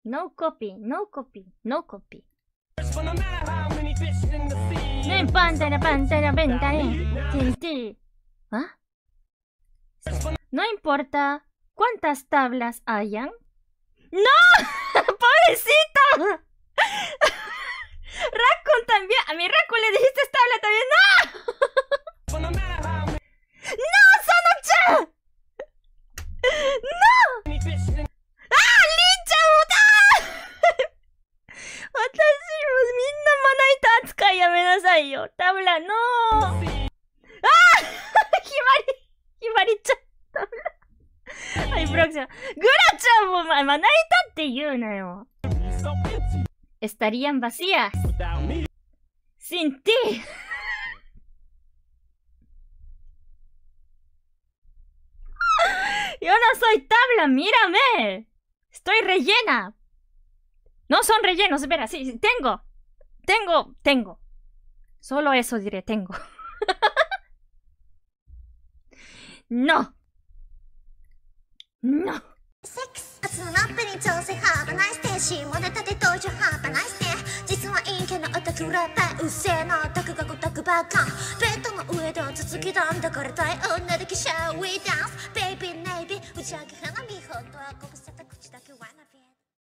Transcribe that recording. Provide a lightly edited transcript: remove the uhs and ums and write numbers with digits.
No copy, no copy, no copy. No importa la pantalla, ventana. Sin ti. ¿Ah? No importa cuántas tablas hayan. ¡No! ¡Pobrecito! Raccoon también. A mi Raccoon le dijiste tabla también. ¡No! ¡No, Sono-chan! ¡No! ¡Ah! ¡Lin-chan! ¡Watashi mo minna manaita atsukai yamenasai yo! ¡Tabla, no! ¡Ah! ¡Hibari-chan! ¡Tabla! ¡Ay, próxima! ¡Gura-chan mo manaita te言うなよ! Estarían vacías. Sin ti. Yo no soy tabla, mírame. Estoy rellena. No son rellenos, espera, sí, tengo. Solo eso diré, tengo. No. No. スナップに調整ハーバナイステー下ネタで登場ハーバナイステー実は陰キャのオタクラッパーうっせえなオタクがゴタクバカベッドの上では続きだんだからたい女だけシャーウィーダンスベイビーネイビー打ち上げ花火本当はこぼさ